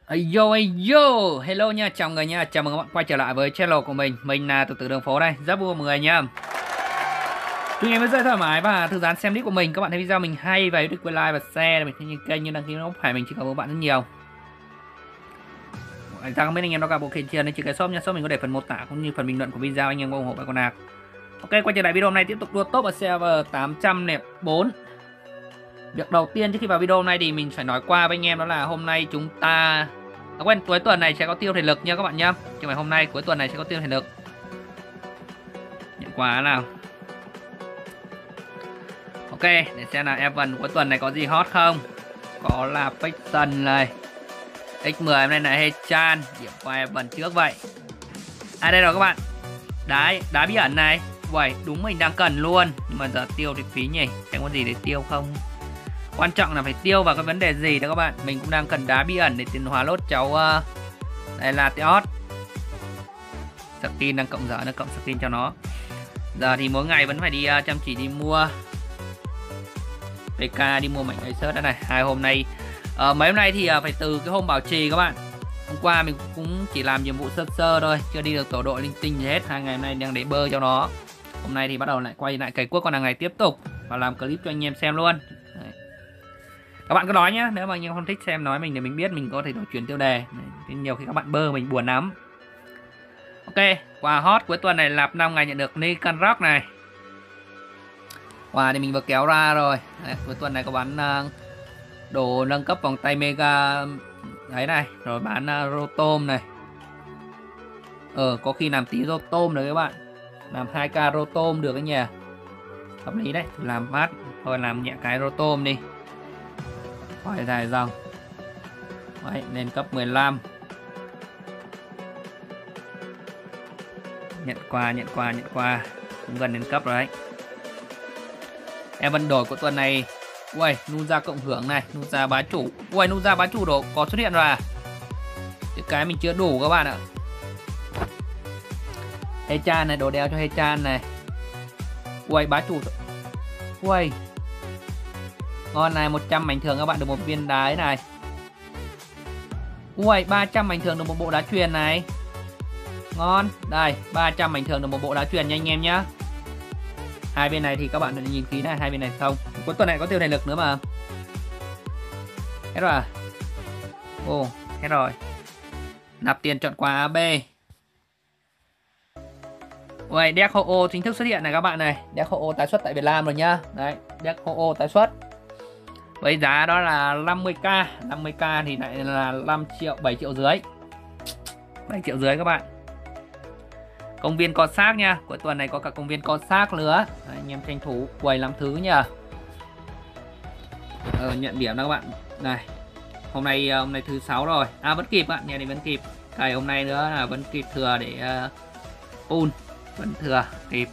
Ayo, hello nha, chào người nha, chào mừng các bạn quay trở lại với channel của mình là từ từ đường phố đây, rất vui mọi người nha. Chúc em rất thoải mái và thư giãn xem clip của mình. Các bạn thấy video mình hay và yêu quên like và share để mình thấy kênh như đăng ký nó phải mình chỉ cảm ơn bạn rất nhiều. Ra không biết anh em nó gặp bộ kiện chia nên chỉ cái shop nha, shop mình có để phần mô tả cũng như phần bình luận của video, anh em có ủng hộ bạn con nạc. Ok, quay trở lại video hôm nay tiếp tục đua top ở server 804. Việc đầu tiên trước khi vào video này thì mình phải nói qua với anh em đó là hôm nay chúng ta quên, cuối tuần này sẽ có tiêu thể lực nha các bạn nhá. Chứ phải hôm nay cuối tuần này sẽ có tiêu thể lực. Nhận quà nào. Ok, để xem là event cuối tuần này có gì hot không. Có là Payton này, X10 hôm nay là Hechan, điểm qua event trước vậy. À đây rồi các bạn. Đá bí ẩn này. Uầy, đúng mình đang cần luôn. Nhưng mà giờ tiêu thì phí nhỉ. Chẳng có gì để tiêu không. Quan trọng là phải tiêu vào cái vấn đề gì đó các bạn. Mình cũng đang cần đá bí ẩn để tiến hóa lốt cháu đây là Teos. Skin đang cộng dở, nó cộng skin cho nó. Giờ thì mỗi ngày vẫn phải đi chăm chỉ đi mua PK, đi mua mảnh Acer đó này. Hai hôm nay mấy hôm nay thì phải từ cái hôm bảo trì các bạn. Hôm qua mình cũng chỉ làm nhiệm vụ sơ sơ thôi, chưa đi được tổ đội linh tinh gì hết. Hai ngày hôm nay đang để bơ cho nó. Hôm nay thì bắt đầu lại quay lại cày cuốc con hàng này tiếp tục và làm clip cho anh em xem luôn. Đấy. Các bạn cứ nói nhé, nếu mà anh em không thích xem nói mình để mình biết mình có thể đổi chuyển tiêu đề. Đấy. Nhiều khi các bạn bơ mình buồn lắm. Ok, quà hot cuối tuần này lạp 5 ngày nhận được Nikan Rock này. Quà thì mình vừa kéo ra rồi. Đấy, cuối tuần này có bán đồ nâng cấp vòng tay Mega đấy này, rồi bán Rotom này. Có khi làm tí Rotom được các bạn. Làm 2k Rotom được cái nhỉ. Hợp lý đấy, làm phát thôi, làm nhẹ cái Rotom đi. Khỏi dài dòng. Đấy, lên cấp 15. Nhận quà cũng gần đến cấp rồi đấy. Em vẫn đổi của tuần này. Ui, Nuza cộng hưởng này, Nuza bá chủ. Ui, Nuza bá chủ đồ có xuất hiện rồi à? Cái mình chưa đủ các bạn ạ. Hechan này, đồ đeo cho Hechan này. Ui, bá chủ. Ui, ngon này, 100 mảnh thường các bạn được một viên đá này. Ui, 300 mảnh thường được một bộ đá truyền này. Ngon. Đây, 300 mảnh thường được một bộ đá truyền nha anh em nhá. Hai bên này thì các bạn nhìn kỹ này, hai bên này không. Cuối tuần này có tiêu thể lực nữa mà. Hết rồi à? Ồ, hết rồi. Nạp tiền chọn quà AB. Ui, Deck Ho-Oh chính thức xuất hiện này các bạn này. Deck Ho-Oh tái xuất tại Việt Nam rồi nhá. Đấy, Deck Ho-Oh tái xuất. Với giá đó là 50k. 50k thì lại là 5 triệu, 7 triệu dưới. 7 triệu dưới các bạn. Công viên con xác nha. Cuối tuần này có cả công viên con xác nữa. Đấy, anh em tranh thủ quầy làm thứ nhá. Nhận điểm đó các bạn. Này. Hôm nay thứ 6 rồi. À vẫn kịp bạn, nhà này vẫn kịp. Cày hôm nay nữa là vẫn kịp thừa để pull. Vẫn thừa kịp.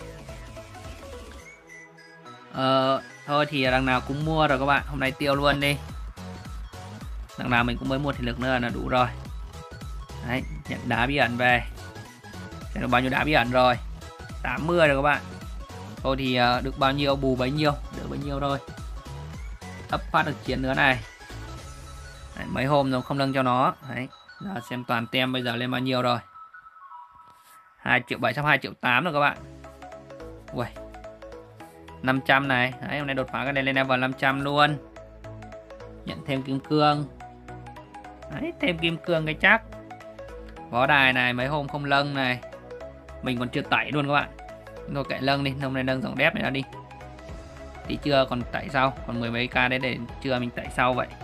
Thôi thì đằng nào cũng mua rồi các bạn. Hôm nay tiêu luôn đi. Đằng nào mình cũng mới mua thể lực nữa là đủ rồi. Đấy, nhận đá bí ẩn về. Xem được bao nhiêu đá bí ẩn rồi. 80 rồi các bạn. Thôi thì được bao nhiêu bù bấy nhiêu, được bấy nhiêu thôi. Ấp phát được chiến nữa này. Đấy, mấy hôm rồi không nâng cho nó. Đấy, giờ xem toàn tem bây giờ lên bao nhiêu rồi. 2 triệu 700, 2 triệu 8 rồi các bạn. Ui, 500 này. Đấy, hôm nay đột phá cái này lên level 500 luôn. Nhận thêm kim cương. Đấy, thêm kim cương cái chắc. Võ đài này, mấy hôm không lâng này. Mình còn chưa tẩy luôn các bạn. Thôi kệ lâng đi, hôm nay nâng dòng đép này ra đi. Tí chưa còn tẩy sau, còn 10 mấy k đấy để trưa mình tẩy sau vậy.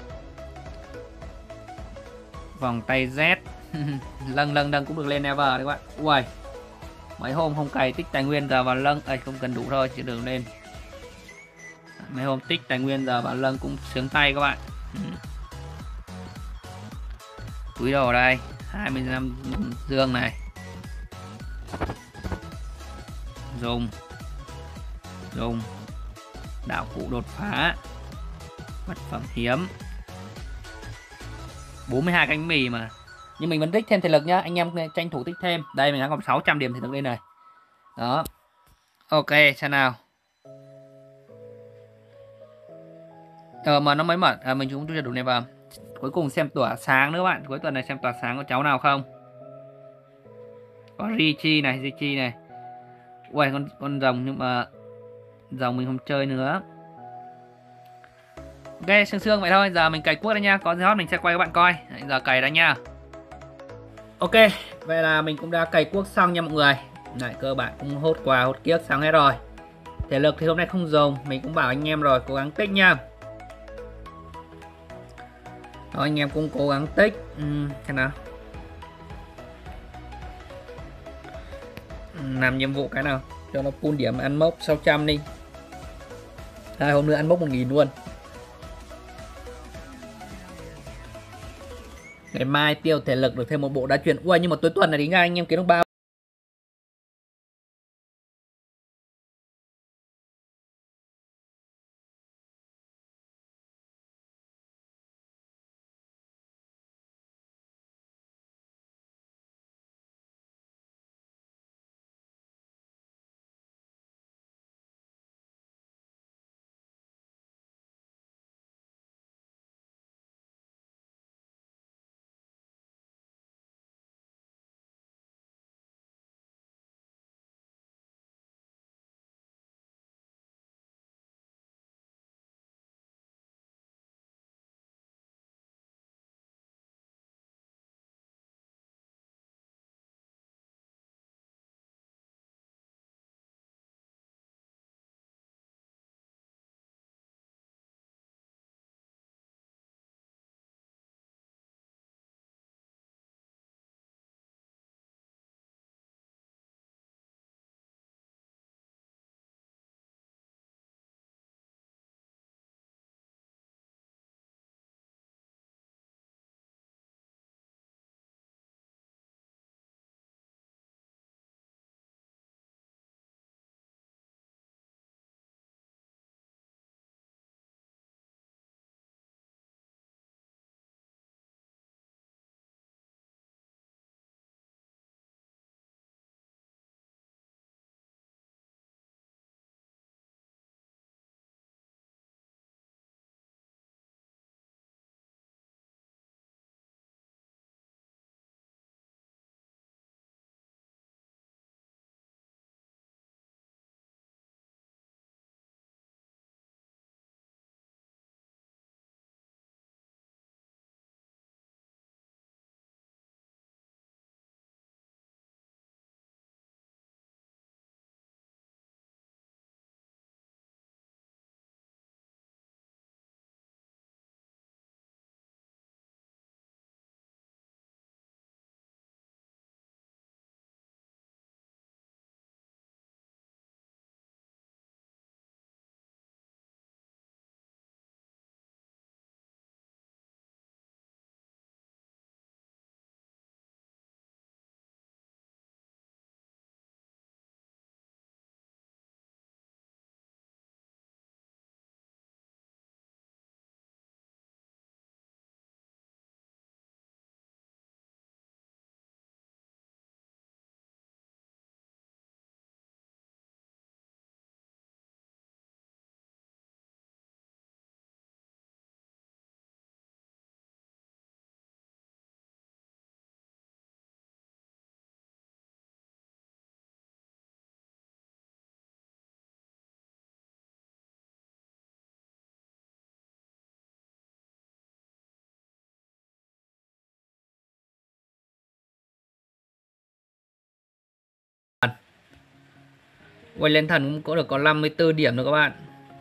Vòng tay Z. lâng cũng được lên level đấy các bạn. Ui, mấy hôm không cày tích tài nguyên giờ vào lâng, không cần đủ thôi chứ đừng lên. Mấy hôm tích tài nguyên giờ vào lâng cũng sướng tay các bạn. Túi đồ đây, 25 dương này. Dùng đạo cụ đột phá, vật phẩm hiếm, 42 cánh mì mà. Nhưng mình vẫn tích thêm thể lực nhá, anh em tranh thủ tích thêm. Đây mình đã còn 600 điểm thể lực lên này. Đó. Ok, xem nào. Mà nó mới mở, mình cũng chưa đủ này vào. cuối cùng xem tỏa sáng nữa các bạn. Cuối tuần này xem tỏa sáng có cháu nào không? Có Richie này. Ui, con rồng, nhưng mà rồng mình không chơi nữa. Ok, sương vậy thôi. Giờ mình cày cuốc đây nha. Có gì hot mình sẽ quay các bạn coi. Đấy, giờ cày đã nha. Ok, vậy là mình cũng đã cày cuốc xong nha mọi người. Lại cơ bản cũng hốt quà hốt kiếc xong hết rồi. Thể lực thì hôm nay không dùng. Mình cũng bảo anh em rồi, cố gắng tích nha. Đó, anh em cũng cố gắng tích. Xem nào. Làm nhiệm vụ cái nào cho nó full điểm, ăn mốc 600 đi. 2 hôm nữa ăn mốc 1000 luôn. Ngày mai tiêu thể lực được thêm một bộ đá truyền. Ui, nhưng mà cuối tuần này tính ra anh em kiếm được bao. Quay lên thần cũng có được có 54 điểm rồi các bạn.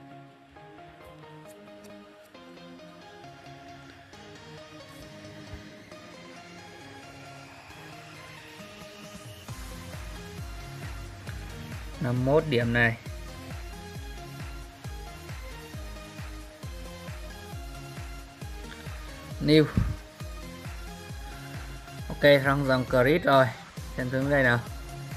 Là 1 điểm này. New. Ok, xong dòng crit rồi. Xem xuống đây nào.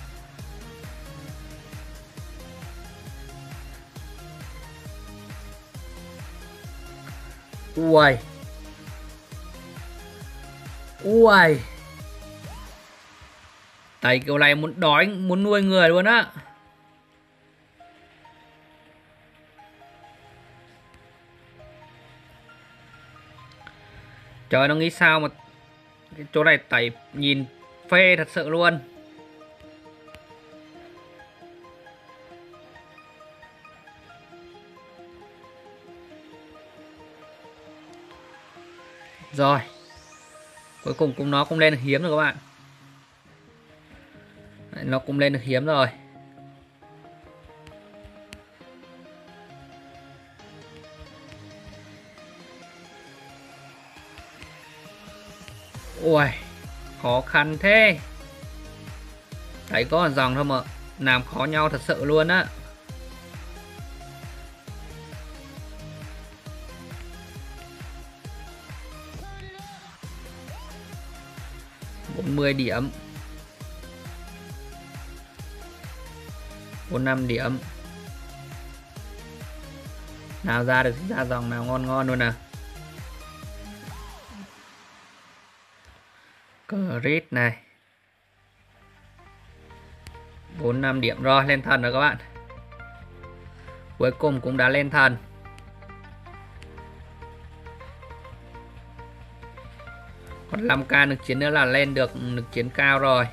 Ui. Ui. Tay kiểu này muốn đói, muốn nuôi người luôn á. Trời, nó nghĩ sao mà cái chỗ này tẩy nhìn phê thật sự luôn. Rồi, cuối cùng nó cũng lên được hiếm rồi các bạn. Đấy, nó cũng lên được hiếm rồi. Ui, khó khăn thế. Đấy, có một dòng thôi mà làm khó nhau thật sự luôn á. $40 điểm, 45 điểm. Nào ra được ra dòng nào ngon ngon luôn nào. Crit này 45 điểm rồi, lên thần rồi các bạn. Cuối cùng cũng đã lên thần. Còn 5k lực chiến nữa là lên được lực chiến cao rồi.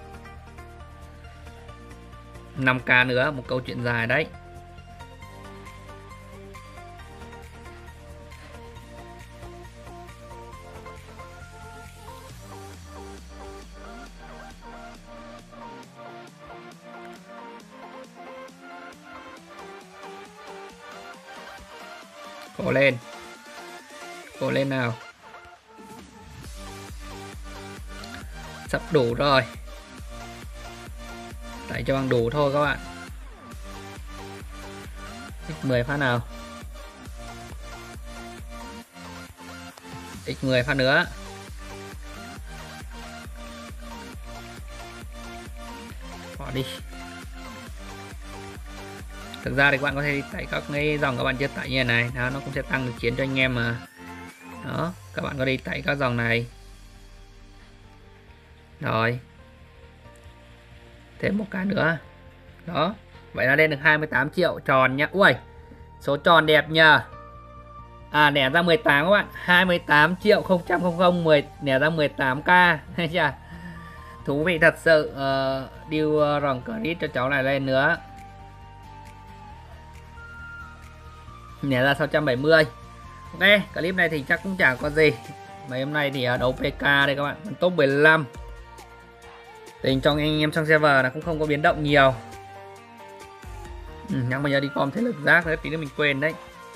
5k nữa, một câu chuyện dài đấy. Cố lên. Cố lên nào. Sắp đủ rồi. Đẩy cho bằng đủ thôi các bạn. X10 phát nào. X10 phát nữa. Bỏ đi. Thực ra thì các bạn có thể tải các cái dòng các bạn chưa tải như này, đó, nó cũng sẽ tăng được chiến cho anh em mà. Đó, các bạn có đi tải các dòng này. Rồi. Thêm một cái nữa. Đó, vậy là lên được 28 triệu tròn nhá. Ui, số tròn đẹp nhờ. À, nẻ ra 18 các bạn, 28 triệu 000 10 nẻ ra 18k. Thấy chưa? Thú vị thật sự. Deal ròng credit cho cháu này lên nữa. Nẻ ra 670. Ok, clip này thì chắc cũng chẳng có gì. Mấy hôm nay thì đấu PK đây các bạn, top 15. Tình trong anh em trong server là cũng không có biến động nhiều. Nhắc bây giờ đi com thế lực giác nữa, tí nữa mình quên đấy.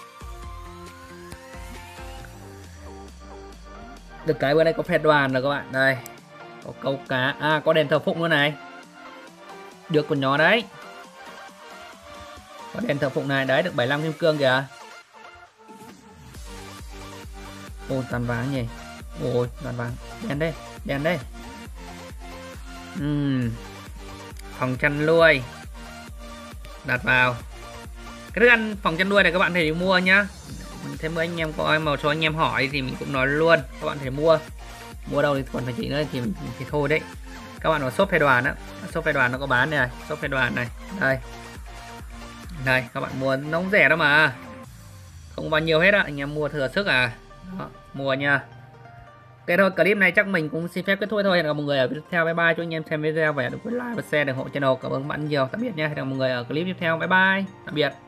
Được cái bữa nay có phe đoàn rồi các bạn. Đây, có câu cá. À, có đèn thờ phụng nữa này. Được của nhỏ đấy. Có đèn thờ phụng này đấy, được 75 kim cương kìa. Ôi, toàn vàng nhỉ. Ôi, toàn vàng. Đèn đây, đèn đây. Phòng chăn nuôi đặt vào. Cái thức ăn phòng chăn nuôi này các bạn thể mua nhá. Thêm mấy anh em có một số anh em hỏi thì mình cũng nói luôn, các bạn thể mua. Mua đâu thì còn phải chỉ nữa thì thôi đấy. Các bạn vào shop phê đoàn á, shop phê đoàn nó có bán này, shop phê đoàn này. Đây. Đây, các bạn mua nó không rẻ đâu mà. Không bao nhiêu hết á, anh em mua thừa sức à. Đó, mua nha. Ok thôi, clip này chắc mình cũng xin phép kết thúc thôi. Hẹn gặp mọi người ở video tiếp theo. Bye bye cho anh em xem video và đừng quên like và share để ủng hộ channel. Cảm ơn các bạn nhiều. Tạm biệt nha. Hẹn gặp mọi người ở clip tiếp theo. Bye bye. Tạm biệt.